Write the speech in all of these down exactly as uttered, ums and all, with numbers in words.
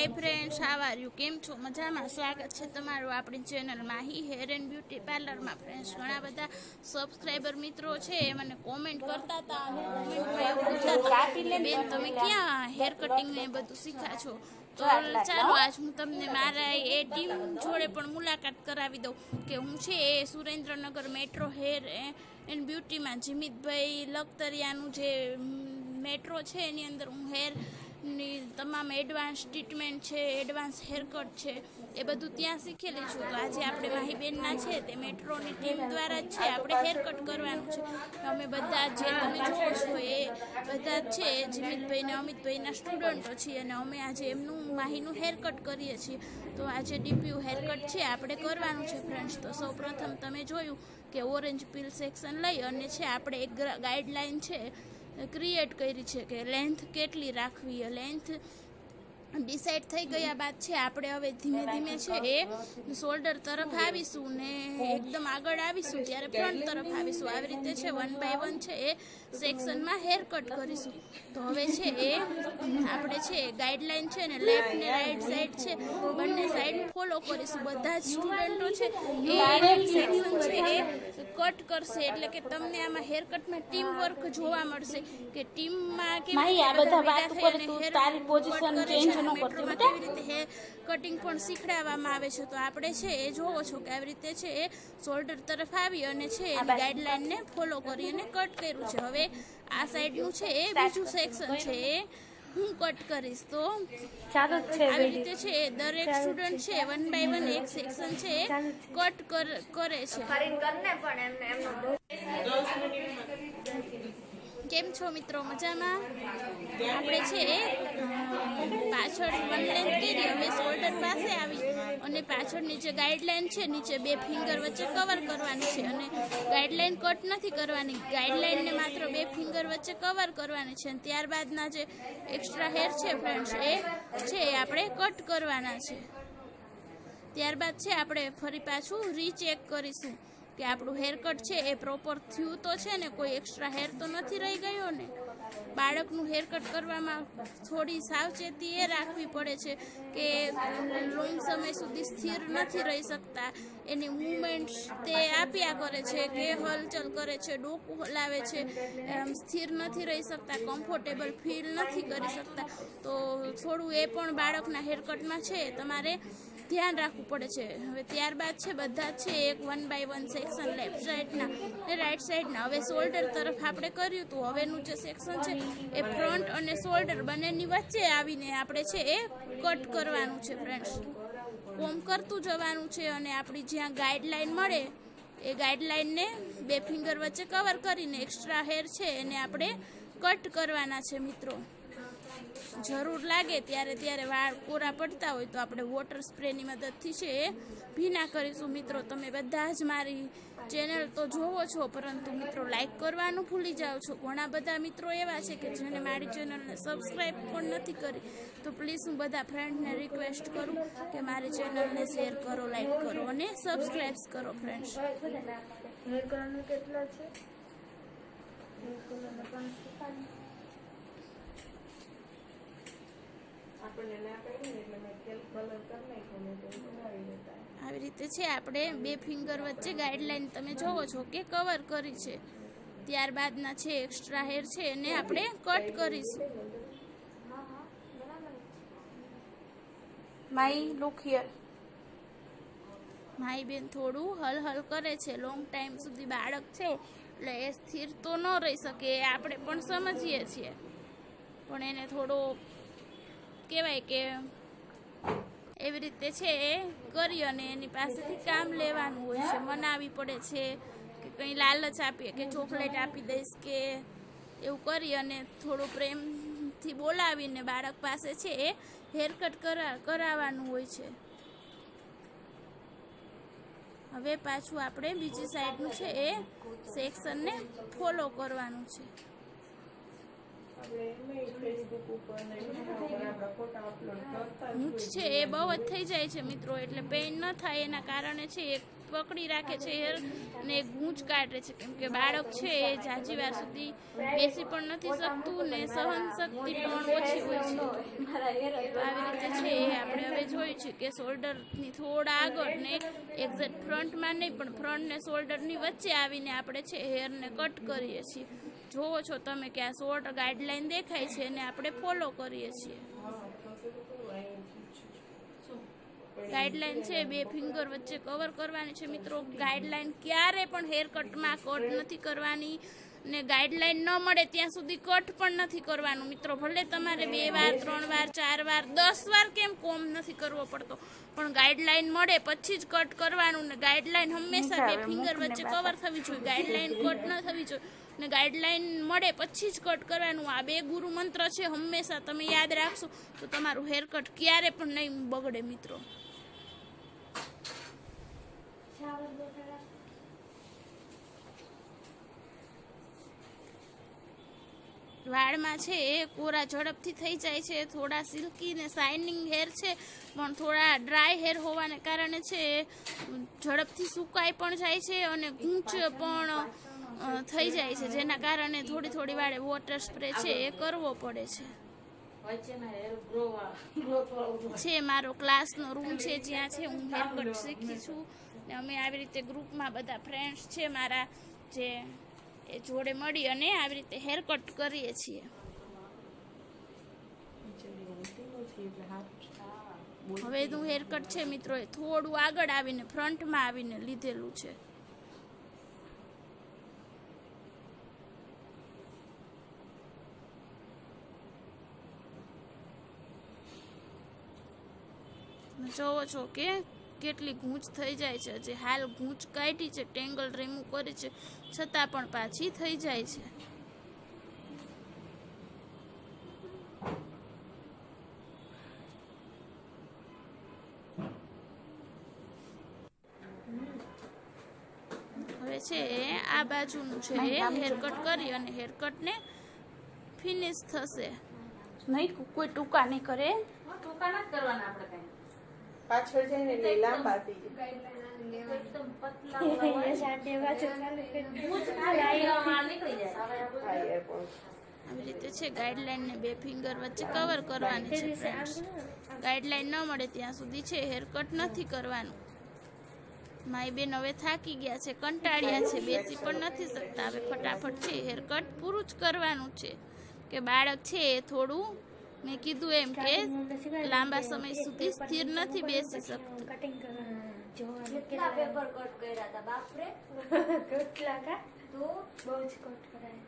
Hi friends, how are you? केम छो? मजामां? स्वागत है तमारुं आपणी चेनल माही हेर एंड ब्यूटी पार्लर में। फ्रेंड्स, घणा बधा सब्सक्राइबर मित्रों छे मने कॉमेंट करता था अने कॉमेंटमां एवुं पूछता था के बेन तमे क्यां हेर कटिंग ने बधुं शीख्या छो। तो चालो आज हूँ तमने मारा ए टीम जोड़े पण मुलाकात करावी दऊं के हूँ छे ए Surendranagar metro hair and beauty में जिमित भाई लखतरियानुं जे मेट्रो छे एनी अंदर हूँ हेर तमाम एडवांस ट्रीटमेंट है, एडवांस हेरकट है, ए बधुं त्यां शीखेली छुं। तो आज आपणे माही बेनना छे ते मेट्रोनी टीम द्वारा ज छे आपणे हेरकट करवानुं छे। अमे बधा जे तमे जोवो छो ए बधा छे जिमितभाई ने अमितभाईना स्टुडंटो छीए अने अमे आज एमनुं माहीनुं हेरकट करीए छीए। तो आज डीपीयू हेरकट छे आपणे करवानुं छे। फ्रेंड्स, तो सौ प्रथम तमे जोयुं के ऑरेंज पील सेक्शन लई अने छे आपणे एक गाइडलाइन छे क्रिएट करी है कि लेंथ केटली राखवी। लेंथ डिसाइड थई गया बाद छे आपणे हवे धीमे धीमे छे ए शोल्डर तरफ आवीशुं ने एकदम आगळ आवीशुं त्यारे फ्रंट तरफ आवीशुं। आवी रीते छे वन बाय वन छे ए सेक्शन में हेर कट करीशुं। तो हवे छे ए आपणे छे गाइडलाइन छे ने लेफ्ट ने राइट साइड छे बंने साइड फॉलो करीशुं। बधा ज स्टुडंटो छे ए सेक्शन छे ए कट करशे એટલે કે તમને આમાં हेर कट में टीम वर्क जोवा मळशे के टीम में के आ बधा वात पर तू तारी पोजीशन चेन्ज न करती बेटा केवी रीते हेर कटिंग पण शीखडाववामां आवे छे। तो आपणे छे ए जोवो छो के આવી રીતે છે એ શોલ્ડર તરફ આવી અને છે એની ગાઈડલાઈન ને ફોલો કરી અને કટ કર્યું છે। હવે આ સાઈડ નું છે એ બીજું સેક્શન છે એ હું કટ કરીશ। તો ચાલુ છે આવી રીતે છે એ દરેક સ્ટુડન્ટ છે વન બાય વન એક સેક્શન છે કટ કરે છે। ફરીન કરને પણ એમને એમનો કેમ છો મિત્રો? મજામાં? આપણે છે પાછળ વન લેન્થ કરી હવે શોલ્ડર પાસે આવી અને પાછળની જે ગાઈડલાઈન છે નીચે બે ફિંગર વચ્ચે કવર કરવાની છે અને ગાઈડલાઈન કટ નથી કરવાની। ગાઈડલાઈનને માત્ર બે ફિંગર વચ્ચે કવર કરવાની છે અને ત્યારબાદના જે એક્સ્ટ્રા હેર છે ફ્રેન્ડ્સ એ છે એ આપણે કટ કરવાના છે। ત્યારબાદ છે આપણે ફરી પાછું રીચેક કરીશું કે આપણું હેરકટ છે એ પ્રોપર થયું તો છે ને, કોઈ એક્સ્ટ્રા હેર તો નથી રહી ગયો ને। બાળકનું હેરકટ કરવામાં થોડી સાવચેતી એ રાખવી પડે છે કે લોંગ સમય સુધી સ્થિર નથી રહી શકતા। એની મૂવમેન્ટ્સ તે આપ્યા કરે છે કે હલચલ કરે છે, ડોકું હલાવે છે, સ્થિર નથી રહી શકતા, કમ્ફર્ટેબલ ફીલ નથી કરી શકતા। તો થોડું એ પણ બાળકના હેરકટમાં છે તમારે ધ્યાન રાખવું પડે છે। હવે ત્યારબાદ છે બધા છે એક one by one section left સાઈડના ને રાઈટ સાઈડના હવે શોલ્ડર તરફ આપણે કર્યું હતું। હવેનું જે સેક્શન છે એ ફ્રન્ટ અને શોલ્ડર બંનેની વચ્ચે આવીને આપણે છે એ કટ કરવાનું છે। ફ્રેન્ડ્સ, કોમ કરતું જવાનું છે અને આપણી જ્યાં ગાઈડલાઈન મળે એ ગાઈડલાઈનને બે ફિંગર વચ્ચે કવર કરીને એક્સ્ટ્રા હેર છે એને આપણે કટ કરવાના છે। મિત્રો, જરૂર લાગે ત્યારે ત્યારે વાળ કોરા પડતા હોય તો આપણે વોટર સ્પ્રેની મદદથી છે એ ભીના કરીશું। મિત્રો, તમે બધા જ મારી ચેનલ તો જોવો છો પરંતુ મિત્રો લાઈક કરવાનું ભૂલી જાઓ છો। ઘણા બધા મિત્રો એવા છે કે જેને મારી ચેનલને સબસ્ક્રાઈબ પણ નથી કરી। તો પ્લીઝ હું બધા ફ્રેન્ડને રિક્વેસ્ટ કરું કે મારી ચેનલને શેર કરો, લાઈક કરો અને સબસ્ક્રાઈબ કરો। ફ્રેન્ડ્સ, હેર કલર કેટલા છે? આવી રીતે છે આપણે બે ફિંગર વચ્ચે ગાઈડલાઈન તમે જોવો છો કે કવર કરી છે। ત્યારબાદના છે એક્સ્ટ્રા હેર છે એને આપણે કટ કરીશું। માઈ લુક હિયર માઈ બેન થોડું હલ હલ કરે છે। લોંગ ટાઈમ સુધી બાળક છે એટલે એ સ્થિર તો ન રહી શકે, એ આપણે પણ સમજીએ છીએ, પણ એને થોડો કહેવાય કે એવી રીતે છે એ કરી અને એની પાસેથી કામ લેવાનું હોય છે, મનાવી પડે છે કે કંઈ લાલચ આપીએ કે ચોકલેટ આપી દઈશ કે એવું કરી અને થોડું પ્રેમથી બોલાવીને બાળક પાસે છે એ હેરકટ કરા કરાવવાનું હોય છે। હવે પાછું આપણે બીજી સાઈડનું છે એ સેક્શનને ફોલો કરવાનું છે। ઊંચ છે એ બહુ જ થઈ જાય છે મિત્રો, એટલે પેઇન ન થાય એના કારણે છે એક પકડી રાખે છે હેર ને ગૂંચ કાઢે છે, કેમ કે બાળક છે એ જાજી વાર સુધી બેસી પણ નથી શકતું ને સહન શક્તિ પણ ઓછી હોય છે. તો આવી રીતે છે એ આપણે હવે જોયું છે કે શોલ્ડરની થોડા આગળ ને એક્ઝેક્ટ ફ્રન્ટમાં નહીં પણ ફ્રન્ટ ને શોલ્ડરની વચ્ચે આવીને આપણે છે હેરને કટ કરીએ છીએ. જોવો છો તમે કે આ શોર્ટ ગાઈડલાઈન દેખાય છે અને આપણે ફોલો કરીએ છીએ. ગાઈડલાઈન છે બે ફિંગર વચ્ચે કવર કરવાની છે મિત્રો. ગાઈડલાઈન ક્યારે પણ હેર કટમાં કટ નથી કરવાની ને ગાઈડલાઈન ન મળે ત્યાં સુધી કટ પણ નથી કરવાનું મિત્રો. ભલે તમારે બે વાર ત્રણ વાર ચાર વાર દસ વાર કેમ કોમ નથી કરવો પડતો, પણ ગાઈડલાઈન મળે પછી જ કટ કરવાનું ને ગાઈડલાઈન હંમેશા બે ફિંગર વચ્ચે કવર થવી જોઈએ. ગાઈડલાઈન કટ ન થવી જોઈએ ને ગાઈડલાઈન મળે પછી જ કટ કરવાનું. આ બે ગુરુ મંત્ર છે, હંમેશા તમે યાદ રાખશો તો તમારું હેર કટ ક્યારે પણ નહીં બગડે મિત્રો. વાળમાં છે એ કોરા ઝડપથી થઈ જાય છે, થોડા સિલ્કી ને શાઇનિંગ હેર છે પણ થોડા ડ્રાય હેર હોવાને કારણે છે ઝડપથી સુકાઈ પણ જાય છે અને ગૂંચ પણ થઈ જાય છે, જેના કારણે થોડી થોડી વાળે વોટર સ્પ્રે છે એ કરવો પડે છે. છે મારો ક્લાસનો રૂમ છે જ્યાં છે હું હેર કટ શીખી છું ને અમે આવી રીતે ગ્રુપમાં બધા ફ્રેન્ડ્સ છે મારા જે એ જોડે મળી અને આવી રીતે હેર કટ કરીએ છીએ. હવે નું હેર કટ છે મિત્રો એ થોડું આગળ આવીને ફ્રન્ટમાં આવીને લીધેલું છે. જોવો છો કે કેટલી ગૂંચ થઈ જાય છે. જે હાલ ગૂંચ કાઢી છે, ટેંગલ રિમૂવ કરી છે, છતાં પણ પાછી થઈ જાય છે. હવે છે આ બાજુનું છે હેરકટ કરી અને હેરકટને ફિનિશ થશે. નહીં કોઈ ટૂંકા નહીં કરે, ટૂંકા નથી કરવાના આપણે કઈ. પાછળ જઈને એટલે લાંબા થઈ એકદમ પતલા હોય સાડે બાજુ ચાલુ કરી નીકળી જાય. જાય. આવી રીતે છે ગાઈડલાઈનને બે ફિંગર વચ્ચે કવર કરવાની છે ફ્રેન્ડ્સ. ગાઈડલાઈન ન મળે ત્યાં સુધી છે હેરકટ નથી કરવાનું. મારી બેન હવે થાકી ગયા છે, કંટાળ્યા છે, બેસી પણ નથી શકતા. હવે ફટાફટ છે હેરકટ પૂરું જ કરવાનું છે કે બાળક છે એ થોડું મેં કીધું એમ કે લાંબા સમય સુધી સ્થિર નથી બેસી શકતું. કટિંગ કરવાનું કેટલા પેપર કટ કર્યા હતા બાપરે. કેટલા કા તો બહુ જ કટ કરાય.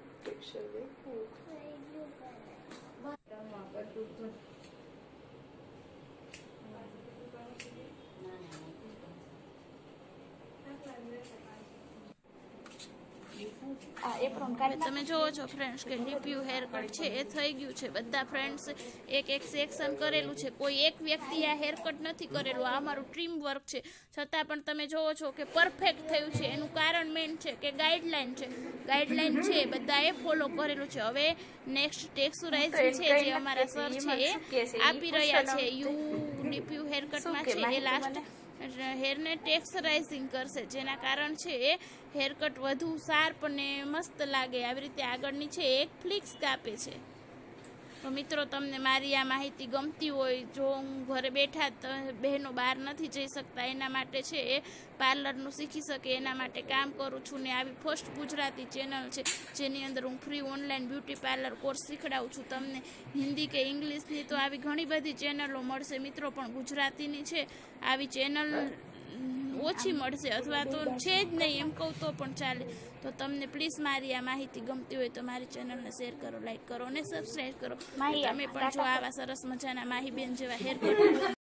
આ એપ્રોન હવે તમે જોવો છો ફ્રેન્ડ્સ કે ડીપીયુ હેર કટ છે એ થઈ ગયું છે. બધા ફ્રેન્ડ્સ એક એક સેક્શન કરેલું છે, કોઈ એક વ્યક્તિ આ હેર કટ નથી કરેલું. આ અમારું ટીમ વર્ક છે, છતાં પણ તમે જોવો છો કે પરફેક્ટ થયું છે. એનું કારણ મેઇન છે કે ગાઈડલાઈન છે. ગાઈડલાઈન છે બધાએ ફોલો કરેલું છે. હવે નેક્સ્ટ ટેક્સચરાઇઝિંગ છે જે અમારા સર છે એ આપી રહ્યા છે યુ ડીપીયુ હેર કટમાં છે એ લાસ્ટ હેરને ટેક્સચરાઇઝિંગ કરશે, જેના કારણ છે એ હેરકટ વધુ શાર્પ અને મસ્ત લાગે. આવી રીતે આગળની છે એક ફ્લિક્સ કાપે છે. તો મિત્રો તમને મારી આ માહિતી ગમતી હોય, જો હું ઘરે બેઠા બહેનો બહાર નથી જઈ શકતા એના માટે છે એ પાર્લરનું શીખી શકે એના માટે કામ કરું છું ને આવી ફર્સ્ટ ગુજરાતી ચેનલ છે જેની અંદર હું free online beauty parlour course શીખડાવું છું. તમને હિન્દી કે ઇંગ્લિશની તો આવી ઘણી બધી ચેનલો મળશે મિત્રો, પણ ગુજરાતીની છે આવી ચેનલ ઓછી મળશે અથવા તો છે જ નહીં એમ કહું તો પણ ચાલે. તો તમને પ્લીઝ મારી આ માહિતી ગમતી હોય તો મારી ચેનલને શેર કરો, લાઈક કરો અને સબસ્ક્રાઈબ કરો. તમે પણ જો આવા સરસ મજાના માહીબેન જેવા હેર કટ